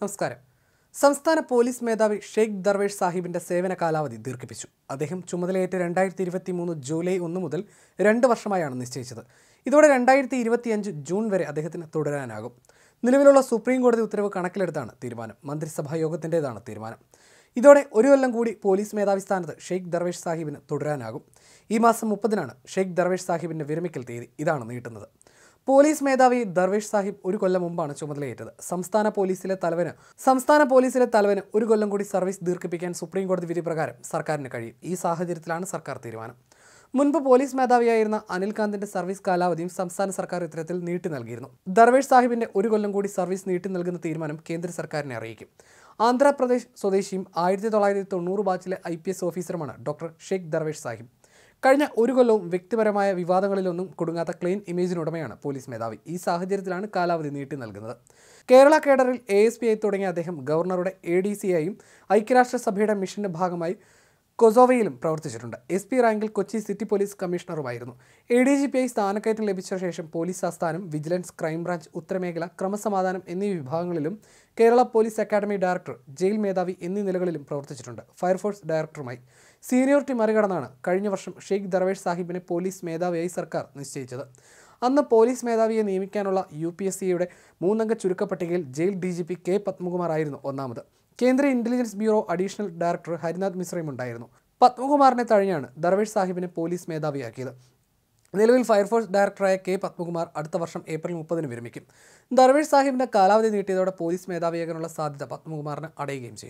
നമസ്കാരം. സംസ്ഥാന പോലീസ് മേധാവി ഷെയ്ഖ് ദർവേഷ് സാഹിബിന്റെ സേവന കാലാവധി ദീർഘിപ്പിച്ചു. അദ്ദേഹം ചുമതലയേറ്റ 2023 ജൂലൈ 1 മുതൽ 2 വർഷമായാണ് നിശ്ചയിച്ചത്. ഇതോടെ 2025 ജൂൺ വരെ അദ്ദേഹത്തിന് തുടരാനാകും. നിലവിലുള്ള സുപ്രീം കോടതി ഉത്തരവ് കണക്കിലെടുത്താണ് തീരുമാനം. മന്ത്രിസഭാ യോഗത്തിൻ്റെതാണ് തീരുമാനം. ഇതോടെ ഒരു കൊല്ലം കൂടി പോലീസ് മേധാവി സ്ഥാനത്ത് ഷെയ്ഖ് ദർവേഷ് സാഹിബിന് തുടരാനാകും. ഈ മാസം 30-നാണ് ഷെയ്ഖ് ദർവേഷ് സാഹിബിന്റെ വിരമിക്കൽ തീയതി. ഇതാണ് നീട്ടുന്നത്. പോലീസ് മേധാവി ദർവേഷ് സാഹിബ് ഒരു കൊല്ലം മുമ്പാണ് ചുമതലയേറ്റത്. സംസ്ഥാന പോലീസിലെ തലവന് ഒരു കൊല്ലം കൂടി സർവീസ് ദീർഘിപ്പിക്കാൻ സുപ്രീം കോടതി വിധി പ്രകാരം സർക്കാരിന് കഴിയും. ഈ സാഹചര്യത്തിലാണ് സർക്കാർ തീരുമാനം. മുൻപ് പോലീസ് മേധാവിയായിരുന്ന അനിൽകാന്തിന്റെ സർവീസ് കാലാവധിയും സംസ്ഥാന സർക്കാർ ഇത്തരത്തിൽ നീട്ടി നൽകിയിരുന്നു. ദർവേഷ് സാഹിബിന്റെ ഒരു കൊല്ലം കൂടി സർവീസ് നീട്ടി നൽകുന്ന തീരുമാനം കേന്ദ്ര സർക്കാരിനെ അറിയിക്കും. ആന്ധ്രാപ്രദേശ് സ്വദേശിയും 1990 ബാച്ചിലെ IPS ഓഫീസറുമാണ് ഡോക്ടർ ഷെയ്ഖ് ദർവേഷ് സാഹിബ്. കഴിഞ്ഞ ഒരു കൊല്ലവും വ്യക്തിപരമായ വിവാദങ്ങളിലൊന്നും കുടുങ്ങാത്ത ക്ലീൻ ഇമേജിനുടമയാണ് പോലീസ് മേധാവി. ഈ സാഹചര്യത്തിലാണ് കാലാവധി നീട്ടി നൽകുന്നത്. കേരള കേഡറിൽ ASP ആയി തുടങ്ങിയ അദ്ദേഹം ഗവർണറുടെ ADC ആയും ഐക്യരാഷ്ട്രസഭയുടെ മിഷന്റെ ഭാഗമായി കൊസോവയിലും പ്രവർത്തിച്ചിട്ടുണ്ട്. SP റാങ്കിൽ കൊച്ചി സിറ്റി പോലീസ് കമ്മീഷണറുമായിരുന്നു. ADGP ആയി സ്ഥാനക്കയറ്റം ലഭിച്ച ശേഷം പോലീസ് ആസ്ഥാനം, വിജിലൻസ്, ക്രൈംബ്രാഞ്ച്, ഉത്തരമേഖല, ക്രമസമാധാനം എന്നീ വിഭാഗങ്ങളിലും Kerala police academy director, jail മേധാവി എന്നീ നിലകളിലും പ്രവർത്തിച്ചിട്ടുണ്ട്. ഫയർഫോഴ്സ് ഡയറക്ടറുമായി സീനിയോറിറ്റി മറികടന്നാണ് കഴിഞ്ഞ വർഷം ഷെയ്ഖ് ദർവേഷ് സാഹിബിനെ പോലീസ് മേധാവിയായി സർക്കാർ നിശ്ചയിച്ചത്. അന്ന് പോലീസ് മേധാവിയെ നിയമിക്കാനുള്ള UPSCയുടെ 3-അംഗ ചുരുക്കപ്പട്ടികയിൽ ജയിൽ DGP K. പത്മകുമാർ ആയിരുന്നു ഒന്നാമത്. കേന്ദ്ര intelligence bureau additional director Harinath മിശ്രയും ഉണ്ടായിരുന്നു. പത്മകുമാറിനെ തഴഞ്ഞാണ് ദർവേഷ് സാഹിബിനെ പോലീസ് മേധാവിയാക്കിയത്. നിലവിൽ ഫയർഫോഴ്സ് ഡയറക്ടറായ K. പത്മകുമാർ അടുത്ത വർഷം ഏപ്രിൽ 30-ന് വിരമിക്കും. ദർവേഷ് സാഹിബിന്റെ കാലാവധി നീട്ടിയതോടെ പോലീസ് മേധാവിയാകാനുള്ള സാധ്യത പത്മകുമാറിന് അടയുകയും ചെയ്തു.